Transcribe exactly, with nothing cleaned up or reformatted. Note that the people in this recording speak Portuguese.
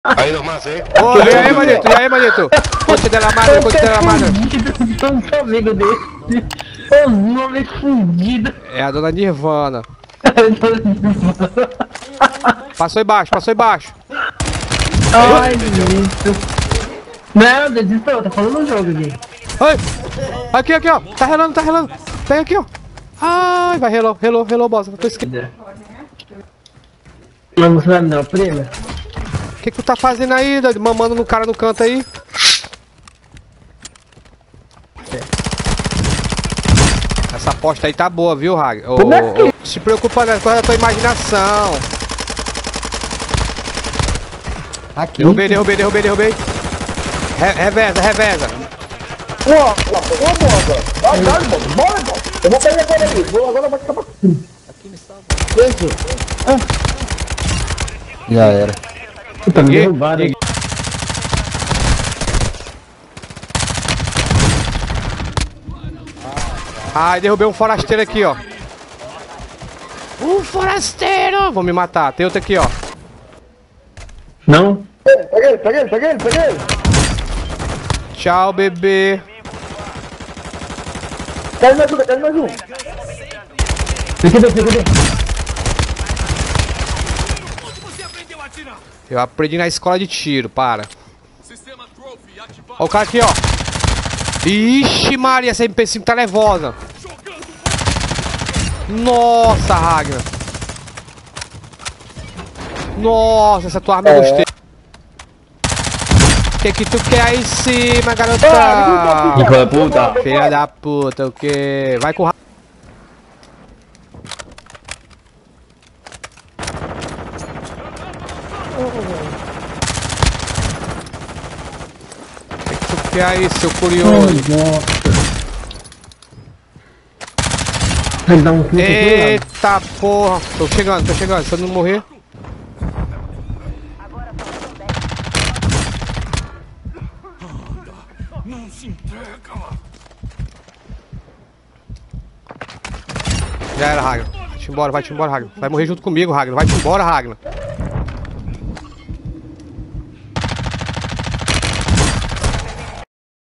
Aí nomás, hein? Ô, e aí, manito? E aí, manito? Coche de la madre, coche de la madre. Eu sou amigo dele. Os nomes fudidos. É a dona Nirvana. Passou embaixo, passou embaixo. Ai, isso. Não, desistou, tá falando no jogo, gente. Ai! Aqui, aqui, ó. Tá relando, tá relando. Pega aqui, ó. Ai, vai relou, relou, relou, bosta. Tô esquecendo. Mas você vai me dar o prêmio? O que que tu tá fazendo aí, doido? Mamando no cara no canto aí? Essa aposta aí tá boa, viu, Hag? Ô, ô, ô, se preocupa não, é coisa da tua imaginação. Aqui. Derrubei, derrubei, derrubei, derrubei. Re reveza, reveza. Ó, ó, ô, moça. Vai, vai, irmão. Bora, irmão. Eu vou pegar agora ali. Vou agora vai ficar pra... Aqui me salva. Ah. Já era. Puta, me derrubaram. Ai, derrubei um forasteiro aqui, ó. Um forasteiro! Vou me matar. Tem outro aqui, ó. Não? Pega ele, pega ele, pega ele, pega ele. Tchau, bebê. Quero mais um, quero mais um. Fica bem, fica bem. Eu aprendi na escola de tiro, para. Ó o cara aqui, ó. Ixi, Maria, essa M P cinco tá nervosa. Nossa, Ragnar. Nossa, essa tua arma eu gostei. O que que tu quer aí em cima, garota? Filho da puta. Filha da puta, o que? Vai com o Ragnar. O que é aí, seu curioso? Vai dar um clique aqui, Eita porra! Tô chegando, tô chegando, se eu não morrer. Já era, Ragnar. Vai-te embora, vai-te embora, Ragnar. Vai morrer junto comigo, Ragnar. Vai-te embora, Ragnar.